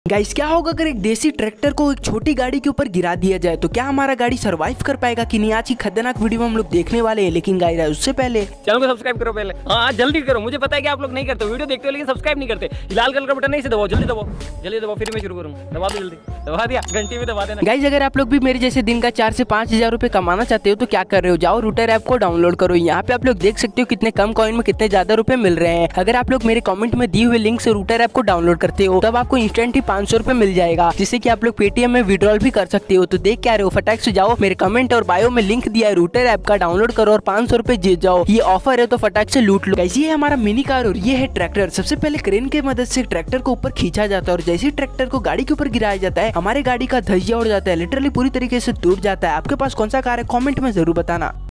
Guys क्या होगा अगर एक देसी ट्रैक्टर को एक छोटी गाड़ी के ऊपर गिरा दिया जाए तो क्या हमारा गाड़ी सरवाइव कर पाएगा कि नहीं? आज की खतरनाक वीडियो में हम लोग देखने वाले हैं। लेकिन गाइस उससे पहले चैनल को सब्सक्राइब करो पहले। हाँ जल्दी करो, मुझे पता है कि आप लोग नहीं करते, वीडियो देखते हो लेकिन सब्सक्राइब नहीं करते। लाल कलर का बटन नहीं से दबाओ, जल्दी दबाओ, जल्दी दबाओ, फिर मैं शुरू करूँगा। दबा दो जल्दी, दबा दिया, घंटी में दबा देना। गाइस अगर आप लोग भी मेरे जैसे दिन का 4 से 5 हजार रुपए कमाना चाहते हो तो क्या कर रहे हो, जाओ रूटर ऐप को डाउनलोड करो। यहाँ पे आप लोग देख सकते हो कितने कम कॉइन में कितने ज्यादा रुपए मिल रहे हैं। अगर आप लोग मेरे कमेंट में दिए हुए लिंक से रूटर ऐप को डाउनलोड करते हो तब आपको इंस्टेंट ही 500 रुपए मिल जाएगा, जिससे कि आप लोग पेटीएम में विड्रॉल भी कर सकते हो। तो देख क्या रहे हो, फटाक से जाओ, मेरे कमेंट और बायो में लिंक दिया है रूटर ऐप का, डाउनलोड करो और 500 रुपए जीत जाओ। ये ऑफर है तो फटाक से लूट लो। गाइस ये है हमारा मिनी कार और ये है ट्रैक्टर। सबसे पहले क्रेन की मदद से ट्रैक्टर को ऊपर खींचा जाता है और जैसे ही ट्रैक्टर को गाड़ी के ऊपर गिराया जाता है हमारे गाड़ी का धज्जिया उड़ जाता है, लिटरली पूरी तरीके से टूट जाता है। आपके पास कौन सा कार है कमेंट में जरूर बताना।